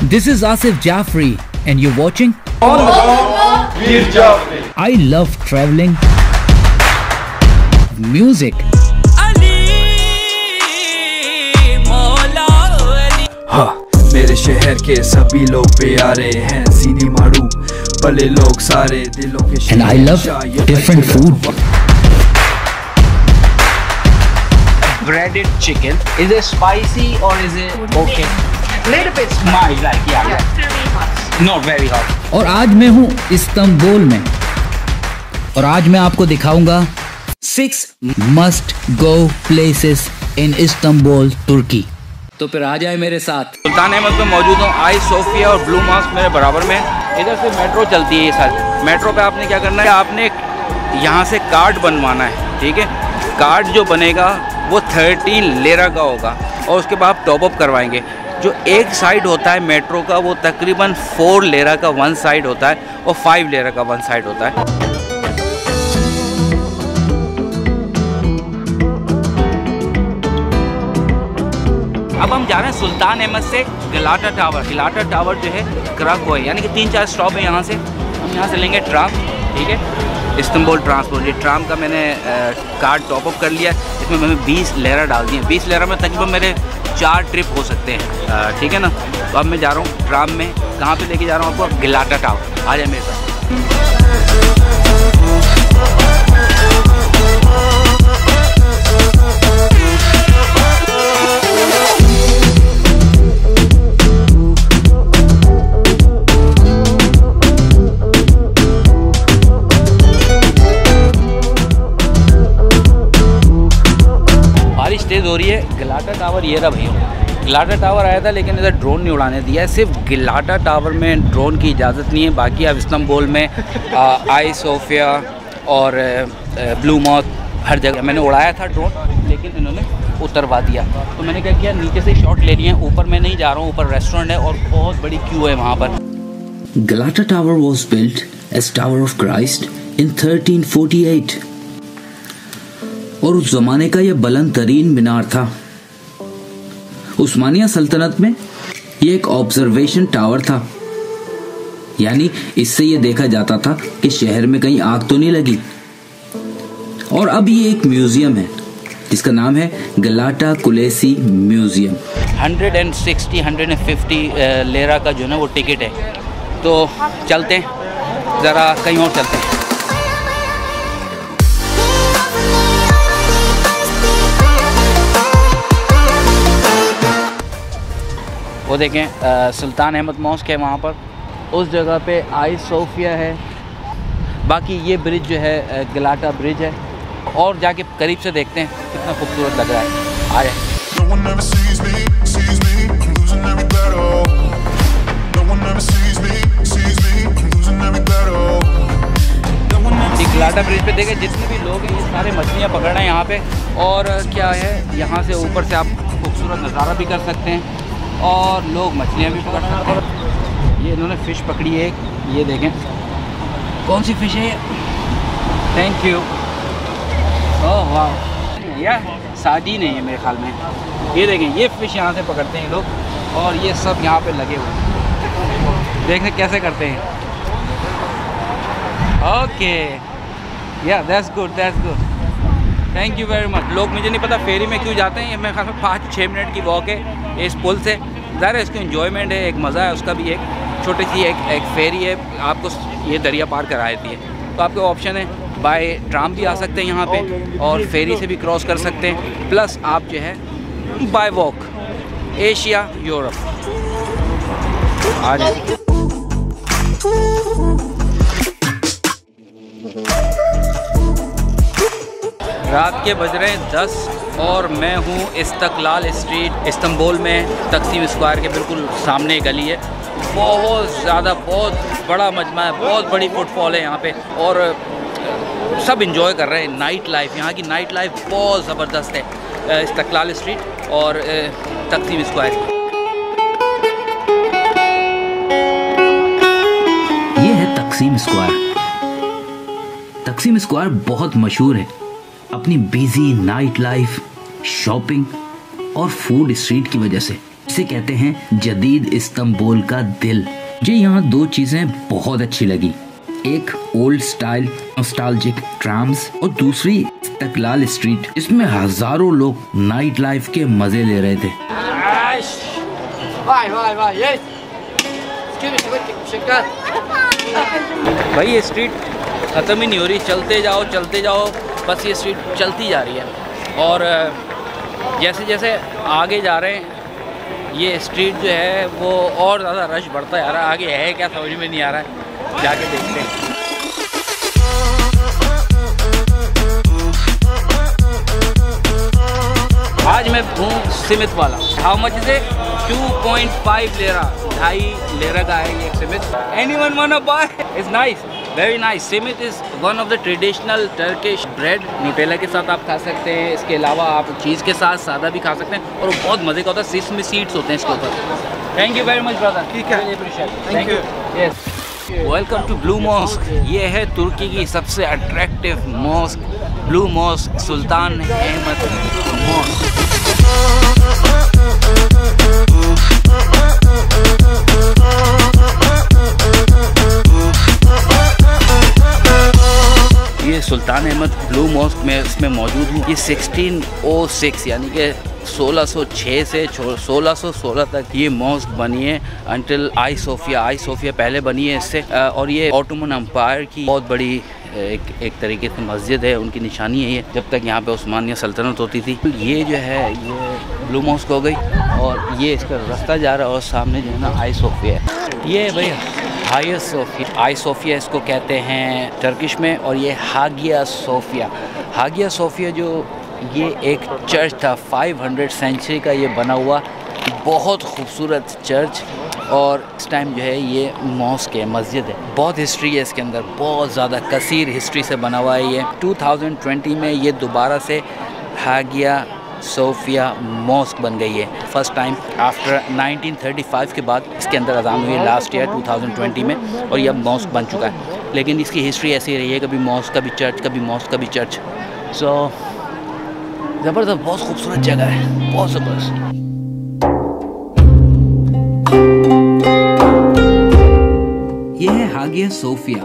This is Asif Jafri and you're watching On the Go Veer Jafri. I love traveling, music, हाँ, मेरे शहर के सभी लोग प्यारे हैं, सीनी मारू भले लोग सारे दिलों के and I love different food. Breaded chicken. Is it spicy or is it okay? Little bit Mild, like yeah. Not very hot. और आज मैं हूँ इस्तांबुल में और आज मैं आपको दिखाऊंगा 6 must go places in Istanbul, तुर्की। तो फिर आ जाए मेरे साथ। सुल्तान अहमद में मौजूद हूँ। आई सोफिया और ब्लू मॉस्क मेरे बराबर में। इधर से मेट्रो चलती है ये सारी। मेट्रो पे आपने क्या करना है, आपने यहाँ से कार्ड बनवाना है, ठीक है। कार्ड जो बनेगा वो 30 लेरा का होगा और उसके बाद आप टॉप अप करवाएंगे। जो एक साइड होता है मेट्रो का वो तकरीबन 4 लेरा का 1 साइड होता है और 5 लेरा का 1 साइड होता है। अब हम जा रहे हैं सुल्तान अहमद से गलाटा टावर। गलाटा टावर जो है कराको है, यानी कि 3-4 स्टॉप है यहाँ से। हम यहाँ से लेंगे ट्राम, ठीक है, इस्तांबुल ट्रांसपोर्ट। ये ट्राम का मैंने कार्ड टॉप अप कर लिया। इसमें मैंने 20 लेरा डाल दिए। 20 लेरा में तकरीबन मेरे 4 ट्रिप हो सकते हैं, ठीक है ना। तो अब मैं जा रहा हूँ ट्राम में। कहाँ पे लेके जा रहा हूँ आपको? गलाटा टावर। आ जाए मेरे साथ। बारिश तेज़ हो रही है। गलाटा टावर ये रहा भैया। गलाटा टावर आया था लेकिन इधर ड्रोन नहीं उड़ाने दिया है। सिर्फ गलाटा टावर में ड्रोन की इजाज़त नहीं है। बाकी अब इस्तांबुल में आई सोफिया और ब्लू मॉस्क हर जगह मैंने उड़ाया था ड्रोन, लेकिन इन्होंने उतरवा दिया। तो मैंने क्या किया, नीचे से शॉट ले लिए हैं। ऊपर मैं नहीं जा रहा हूँ, ऊपर रेस्टोरेंट है और बहुत बड़ी क्यू है वहाँ पर। Galata Tower was built as Tower of Christ in 1348 और उस जमाने का यह बुलंद तरीन मीनार था। उस्मानिया सल्तनत में यह एक ऑब्जर्वेशन टावर था, यानी इससे यह देखा जाता था कि शहर में कहीं आग तो नहीं लगी। और अब ये एक म्यूजियम है जिसका नाम है गलाटा कुलेसी म्यूजियम। 160-150 लेरा का जो है ना वो टिकट है। तो चलते हैं, ज़रा कहीं और चलते हैं। वो देखें सुल्तान अहमद मॉस्क है वहाँ पर। उस जगह पे आई सोफिया है। बाकी ये ब्रिज जो है गलाटा ब्रिज है। और जाके करीब से देखते हैं कितना खूबसूरत लग रहा है। आ जाए। गलाटा ब्रिज पे देखें जितने भी लोग हैं ये सारे मछलियाँ पकड़ रहे हैं यहाँ पे। और क्या है, यहाँ से ऊपर से आप खूबसूरत नज़ारा भी कर सकते हैं और लोग मछलियाँ भी पकड़ सकते हैं। ये इन्होंने फ़िश पकड़ी है एक, ये देखें कौन सी फ़िश है ये। Thank you. ओह वाह, यार साजी नहीं है मेरे ख्याल में। ये देखें ये फ़िश यहाँ से पकड़ते हैं लोग और ये सब यहाँ पे लगे हुए हैं। देखें कैसे करते हैं। Okay, yeah that's good, that's good, thank you very much. लोग मुझे नहीं पता फेरी में क्यों जाते हैं। ये मेरे ख्याल में 5-6 मिनट की वॉक है इस पुल से। ज़रा इसको एंजॉयमेंट है, एक मज़ा है उसका भी। एक छोटी सी एक फेरी है, आपको ये दरिया पार करा देती है। तो आपके ऑप्शन है, बाय ट्राम भी आ सकते हैं यहाँ पे और फेरी से भी क्रॉस कर सकते हैं। प्लस आप जो है बाय वॉक एशिया यूरोप आ जाए। रात के बज रहे हैं 10 और मैं हूँ इस्तकलाल स्ट्रीट इस्तांबुल में। तकसीम स्क्वायर के बिल्कुल सामने गली है। बहुत ज़्यादा, बहुत बड़ा मजमा है, बहुत बड़ी फुटफॉल है यहाँ पे और सब इंजॉय कर रहे हैं नाइट लाइफ। यहाँ की नाइट लाइफ बहुत ज़बरदस्त है इस्तकलाल स्ट्रीट और तकसीम स्क्वायर। ये है तकसीम स्क्वायर। तकसीम स्क्वायर बहुत मशहूर है अपनी बिजी नाइट लाइफ, शॉपिंग और फूड स्ट्रीट की वजह से। इसे कहते हैं जदीद इस्तांबुल का दिल। मुझे यहाँ दो चीजें बहुत अच्छी लगी, एक ओल्ड स्टाइल नॉस्टैल्जिक ट्राम्स और दूसरी इस्तकलाल स्ट्रीट, इसमें हजारों लोग नाइट लाइफ के मजे ले रहे थे। भाई ये स्ट्रीट ख़त्म ही नहीं हो रही, चलते जाओ, बस ये स्ट्रीट चलती जा रही है। और जैसे जैसे आगे जा रहे हैं ये स्ट्रीट जो है वो और ज़्यादा रश बढ़ता जा रहा है। आगे है क्या समझ में नहीं आ रहा है, जाके देखते हैं। आज मैं हूँ सिमित वाला। How much is it? 2.5 लेरा, 2.5 लेरा का है ये simit. Anyone want to buy? It's nice, very nice. Simit is one of the traditional Turkish bread. Nutella के साथ आप खा सकते हैं, इसके अलावा आप चीज़ के साथ सादा भी खा सकते हैं और वो बहुत मज़े का होता है। सिसमी सीड्स होते हैं इसके ऊपर। Thank you very much brother. ठीक है, thank you. Yes, welcome to Blue Mosque. ये है तुर्की की सबसे attractive mosque, Blue Mosque, Sultan Ahmed Mosque. ये सुल्तान अहमद ब्लू मॉस्क में इसमें मौजूद हूँ। ये 1606 यानी कि 1606 से 1616 तक ये मॉस्क बनी है अंटिल आई सोफिया पहले बनी है इससे। और ये ऑटोमन एम्पायर की बहुत बड़ी एक तरीके से मस्जिद है, उनकी निशानी है ये, जब तक यहाँ पे उस्मानिया सल्तनत होती थी। ये जो है ये ब्लू मॉस्क हो गई और ये इसका रास्ता जा रहा है और सामने जो है ना आई सोफिया है। ये भाई हागिया सोफिया, आई सोफिया इसको कहते हैं टर्किश में। और ये हागिया सोफिया जो ये एक चर्च था 500 सेंचुरी का ये बना हुआ बहुत खूबसूरत चर्च। और इस टाइम जो है ये मॉस्क है, मस्जिद है। बहुत हिस्ट्री है इसके अंदर, बहुत ज़्यादा कसीर हिस्ट्री से बना हुआ है ये। 2020 में ये दोबारा से हागिया सोफिया मॉस्क बन गई है, फर्स्ट टाइम आफ्टर 1935 के बाद इसके अंदर अज़ान हुई लास्ट ईयर 2020 में, और ये अब मॉस्क बन चुका है। लेकिन इसकी हिस्ट्री ऐसी रही है, कभी मॉस्क कभी चर्च, कभी मॉस्क कभी चर्च। सो ज़बरदस्त, बहुत खूबसूरत जगह है, बहुत ज़बरदस्त। यह है हागिया सोफिया।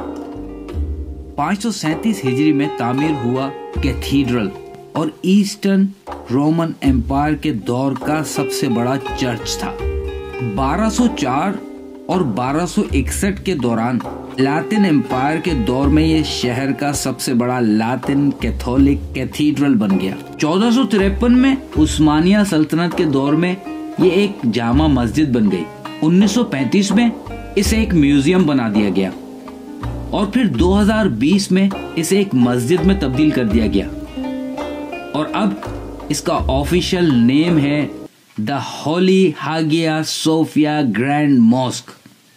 537 हिजरी में तामीर हुआ कैथीड्रल और ईस्टर्न रोमन एम्पायर के दौर का सबसे बड़ा चर्च था। 1204 और 1261 के दौरान लातिन एम्पायर के दौर में ये शहर का सबसे बड़ा लातिन कैथोलिक कैथीड्रल बन गया। 1453 में उस्मानिया सल्तनत के दौर में ये एक जामा मस्जिद बन गई। 1935 में इसे एक म्यूजियम बना दिया गया और फिर 2020 में इसे एक मस्जिद में तब्दील कर दिया गया और अब इसका ऑफिशियल नेम है the Holy Hagia Sophia Grand Mosque.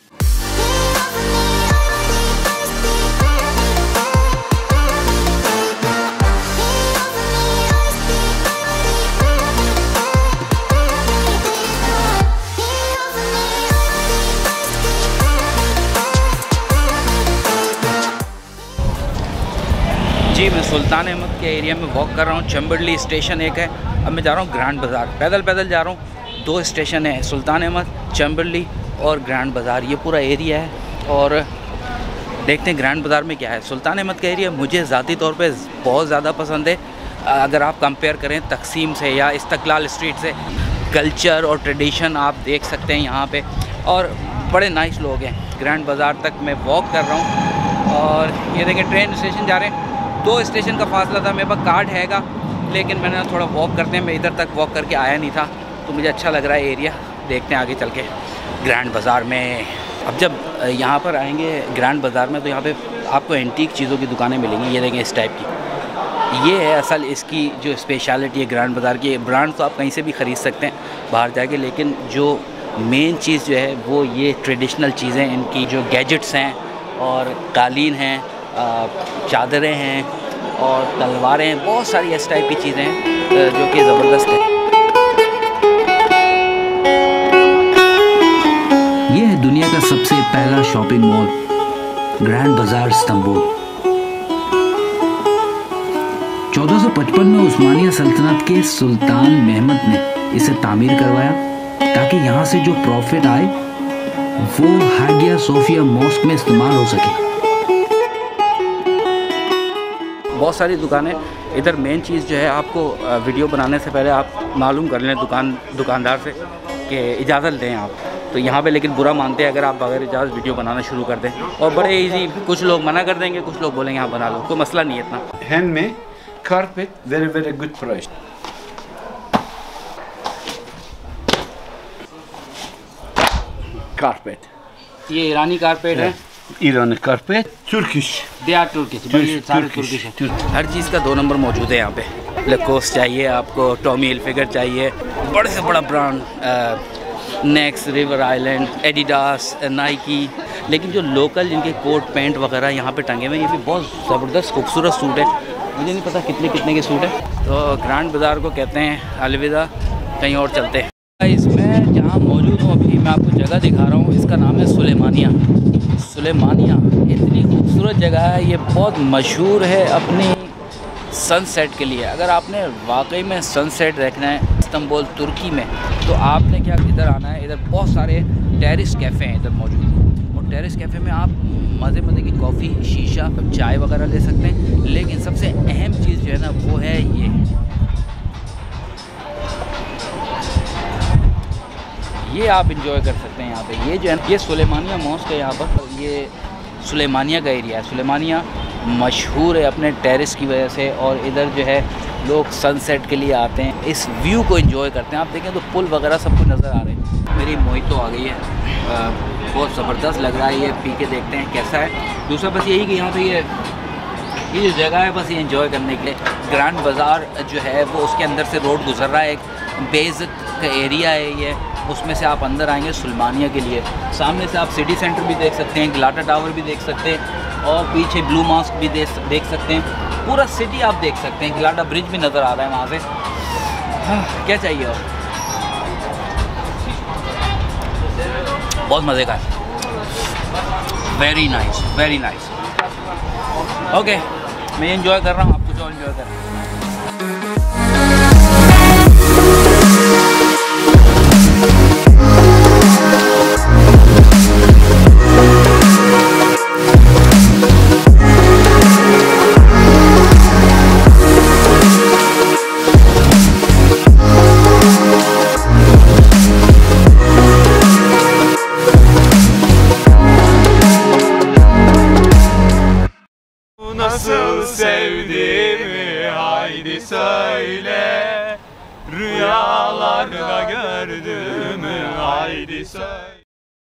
जी, मैं सुल्तान अहमद के एरिया में वॉक कर रहा हूँ। चंबरली स्टेशन एक है, अब मैं जा रहा हूँ ग्रैंड बाज़ार। पैदल जा रहा हूँ। 2 स्टेशन है, सुल्तान अहमद, चंबरली और ग्रैंड बाज़ार। ये पूरा एरिया है और देखते हैं ग्रैंड बाज़ार में क्या है। सुल्तान अहमद का एरिया मुझे ज़ाती तौर पे बहुत ज़्यादा पसंद है। अगर आप कंपेयर करें तकसीम से या इस्तकलाल स्ट्रीट से, कल्चर और ट्रेडिशन आप देख सकते हैं यहाँ पे, और बड़े नाइस लोग हैं। ग्रैंड बाज़ार तक मैं वॉक कर रहा हूँ और ये देखें ट्रेन स्टेशन जा रहे हैं। 2 स्टेशन का फासला था, मेरे पास कार्ड हैगा, लेकिन मैंने थोड़ा वॉक करते हैं, मैं इधर तक वॉक करके आया नहीं था, तो मुझे अच्छा लग रहा है एरिया। देखते हैं आगे चल के ग्रैंड बाज़ार में। अब जब यहाँ पर आएंगे ग्रैंड बाज़ार में तो यहाँ पे आपको एंटीक चीज़ों की दुकानें मिलेंगी। ये देखें इस टाइप की, ये है असल इसकी जो स्पेशलिटी है ग्रैंड बाज़ार की। ब्रांड तो आप कहीं से भी ख़रीद सकते हैं बाहर जाके, लेकिन जो मेन चीज़ जो है वो ये ट्रेडिशनल चीज़ें, इनकी जो गैजेट्स हैं और कालीन हैं, चादरें हैं और तलवारें हैं, बहुत सारी इस टाइप की चीज़ें हैं जो कि ज़बरदस्त है। ये है दुनिया का सबसे पहला shopping mall, Grand Bazaar Istanbul. 1455 में उस्मानिया सल्तनत के सुल्तान महमद ने इसे तामीर करवाया ताकि यहाँ से जो प्रॉफिट आए वो हागिया सोफिया मॉस्क में इस्तेमाल हो सके। बहुत सारी दुकानें इधर। मेन चीज़ जो है, आपको वीडियो बनाने से पहले आप मालूम कर लें दुकानदार से कि इजाज़त दें आप। तो यहाँ पे लेकिन बुरा मानते हैं अगर आप बगैर इजाज़त वीडियो बनाना शुरू कर दें, और बड़े इजी, कुछ लोग मना कर देंगे, कुछ लोग बोलेंगे हाँ बना लो, कोई मसला नहीं है इतना। Handmade carpet, very good price. Carpet. ये ईरानी कारपेट है। Irani carpet, Turkish. They are Turkish, सारे तुर्किश है। हर चीज़ का 2 नंबर मौजूद है यहाँ पे। लेकोस चाहिए आपको, टॉमी हिलफिगर चाहिए, बड़े से बड़ा brand, Next, River Island, Adidas, Nike. लेकिन जो लोकल जिनके कोट पैंट वगैरह यहाँ पे टंगे हुए हैं, ये भी बहुत ज़बरदस्त खूबसूरत सूट है। मुझे नहीं पता कितने के सूट है। तो ग्रैंड बाज़ार को कहते हैं अलविदा, कहीं और चलते हैं। इसमें जहाँ मौजूद हूँ अभी, मैं आपको जगह दिखा रहा हूँ, इसका नाम है सुलेमानिया। सुलेमानिया इतनी खूबसूरत जगह है, ये बहुत मशहूर है अपनी सनसेट के लिए। अगर आपने वाकई में सनसेट देखना है इस्तांबुल तुर्की में, तो आपने क्या इधर आना है। इधर बहुत सारे टेरिस कैफ़े हैं इधर मौजूद, और टेरिस कैफ़े में आप मज़े की कॉफ़ी, शीशा, चाय वगैरह ले सकते हैं। लेकिन सबसे अहम चीज़ जो है ना, वो है ये आप इंजॉय कर सकते हैं यहाँ पे। ये जो है, ये सुलेमानिया मॉस्क है यहाँ पर। ये सुलेमानिया का एरिया है। सुलेमानिया मशहूर है अपने टेरिस की वजह से, और इधर जो है लोग सनसेट के लिए आते हैं, इस व्यू को एंजॉय करते हैं। आप देखें तो पुल वगैरह सब कुछ नज़र आ रहे हैं। मेरी मोहितो आ गई है, बहुत ज़बरदस्त लग रहा है। ये पी के देखते हैं कैसा है। दूसरा बस यही कि यहाँ पे ये जो जगह है, बस ये एंजॉय करने के लिए। ग्रैंड बाज़ार जो है वो उसके अंदर से रोड गुजर रहा है, एक बेस का एरिया है ये, उसमें से आप अंदर आएंगे सुलेमानिया के लिए। सामने से आप सिटी सेंटर भी देख सकते हैं, गलाटा टावर भी देख सकते हैं, और पीछे ब्लू मॉस्क भी देख सकते हैं। पूरा सिटी आप देख सकते हैं। गलाटा ब्रिज भी नज़र आ रहा है वहाँ से। हाँ, क्या चाहिए और बहुत मज़े का है। Very nice, very nice. Okay, मैं एंजॉय कर रहा हूँ, आप कुछ और एंजॉय करें। Nasıl sevdiğimi haydi söyle, rüyalarda gördüğümü haydi söyle.